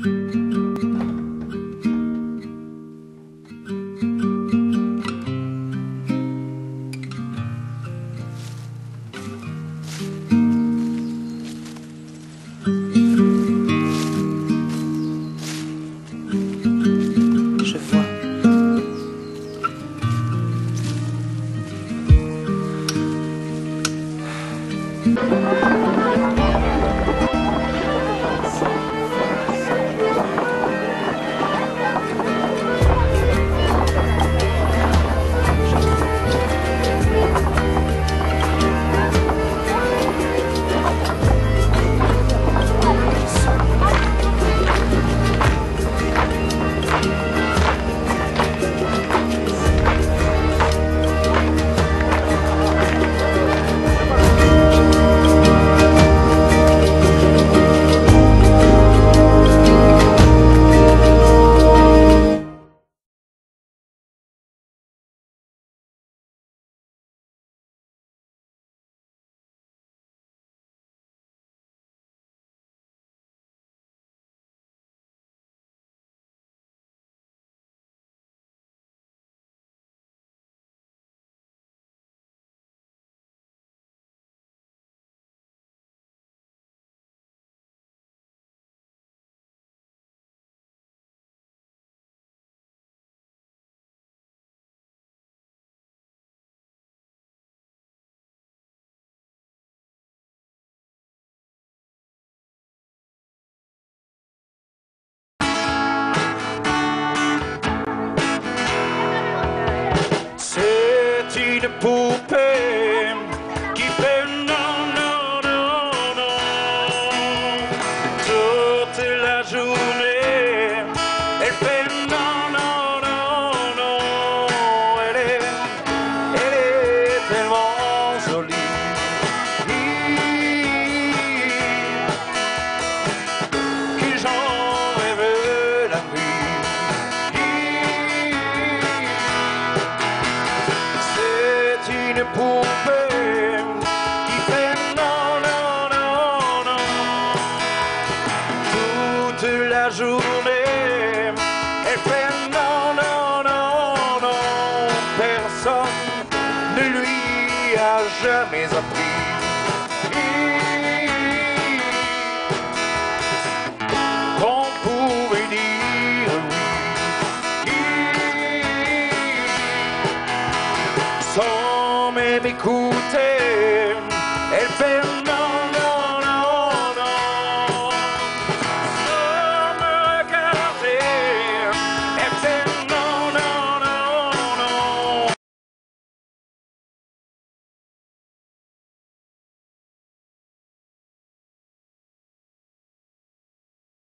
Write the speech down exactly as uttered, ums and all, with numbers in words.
Je vois. C'est une poupée qui fait non, non, non, non toute la journée. Elle fait non, non, non, non. Elle est, elle est tellement jolie que j'en rêve la nuit. Une poupée qui fait non, non, non, non toute la journée. Elle fait non, non, non, non. Personne ne lui a jamais appris.